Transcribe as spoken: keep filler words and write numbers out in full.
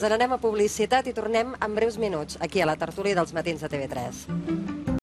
Anem a publicitat i tornem en breus minuts, aquí a la tertúlia dels matins de T V tres.